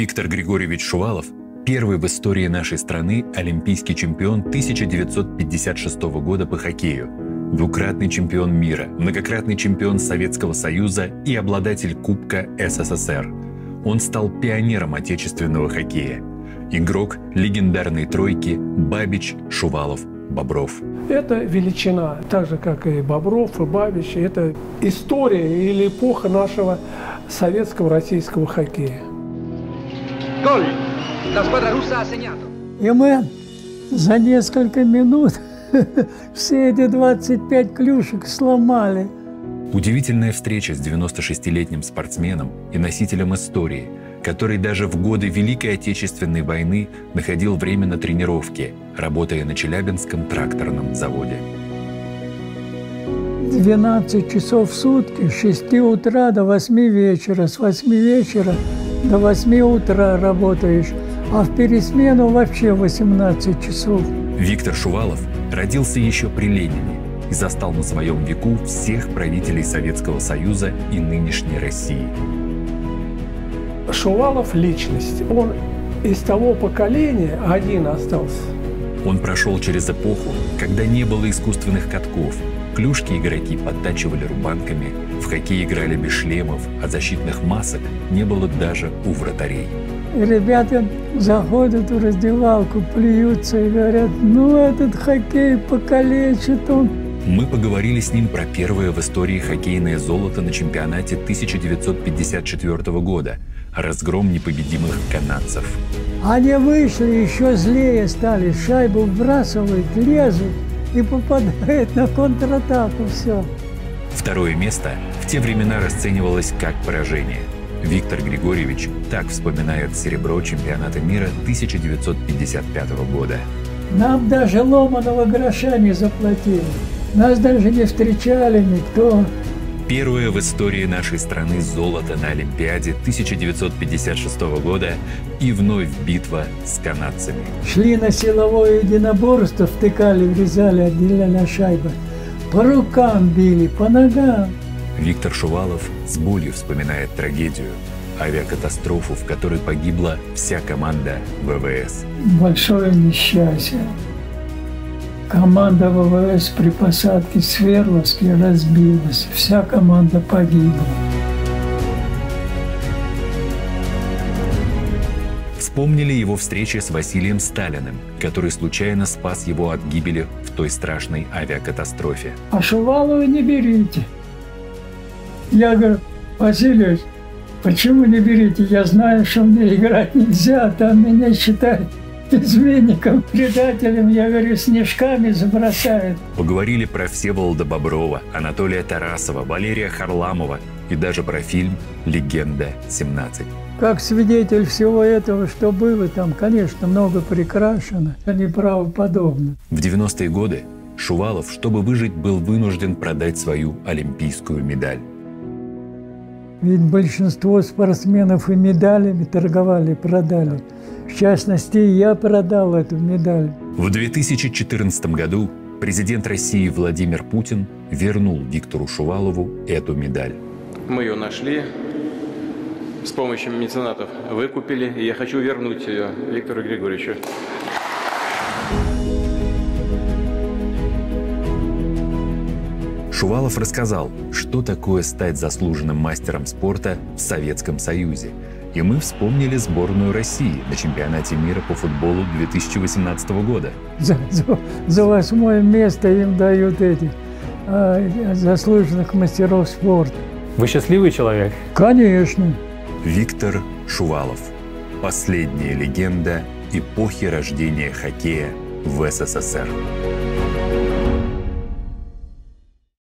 Виктор Григорьевич Шувалов – первый в истории нашей страны олимпийский чемпион 1956 года по хоккею, двукратный чемпион мира, многократный чемпион Советского Союза и обладатель Кубка СССР. Он стал пионером отечественного хоккея. Игрок легендарной тройки Бабич, Шувалов, Бобров. Это величина, так же, как и Бобров, и Бабич. Это история или эпоха нашего советского российского хоккея. Gol! La squadra russa ha segnato. И мы за несколько минут все эти 25 клюшек сломали. Удивительная встреча с 96-летним спортсменом и носителем истории, который даже в годы Великой Отечественной войны находил время на тренировке, работая на Челябинском тракторном заводе. 12 часов в сутки, с 6 утра до 8 вечера, с 8 вечера до 8 утра работаешь, а в пересмену вообще 18 часов. Виктор Шувалов родился еще при Ленине и застал на своем веку всех правителей Советского Союза и нынешней России. Шувалов – личность. Он из того поколения один остался. Он прошел через эпоху, когда не было искусственных катков. Клюшки игроки подтачивали рубанками, в хоккей играли без шлемов, а защитных масок не было даже у вратарей. И ребята заходят в раздевалку, плюются и говорят: ну этот хоккей покалечит он. Мы поговорили с ним про первое в истории хоккейное золото на чемпионате 1954 года, разгром непобедимых канадцев. Они вышли, еще злее стали, шайбу вбрасывают, лезут и попадают на контратаку, все. Второе место в те времена расценивалось как поражение. Виктор Григорьевич так вспоминает серебро чемпионата мира 1955 года. Нам даже ломаного гроша не заплатили. Нас даже не встречали никто. Первое в истории нашей страны золото на Олимпиаде 1956 года и вновь битва с канадцами. Шли на силовое единоборство, втыкали, врезали, отделяли шайбы. По рукам били, по ногам. Виктор Шувалов с болью вспоминает трагедию, авиакатастрофу, в которой погибла вся команда ВВС. Большое несчастье. Команда ВВС при посадке в Свердловске разбилась. Вся команда погибла. Вспомнили его встречи с Василием Сталиным, который случайно спас его от гибели в той страшной авиакатастрофе. А Шувалова не берите. Я говорю: Василий, почему не берите? Я знаю, что мне играть нельзя, там меня считают изменником, предателем. Я говорю, снежками забросают. Поговорили про Всеволода Боброва, Анатолия Тарасова, Валерия Харламова и даже про фильм «Легенда-17». Как свидетель всего этого, что было там, конечно, много прикрашено, а неправдоподобно. В 90-е годы Шувалов, чтобы выжить, был вынужден продать свою олимпийскую медаль. Ведь большинство спортсменов и медалями торговали, продали. В частности, я продал эту медаль. В 2014 году президент России Владимир Путин вернул Виктору Шувалову эту медаль. Мы ее нашли, с помощью меценатов выкупили, и я хочу вернуть ее Виктору Григорьевичу. Шувалов рассказал, что такое стать заслуженным мастером спорта в Советском Союзе. И мы вспомнили сборную России на чемпионате мира по футболу 2018 года. За 8-е место им дают этих заслуженных мастеров спорта. Вы счастливый человек? Конечно. Виктор Шувалов. Последняя легенда эпохи рождения хоккея в СССР.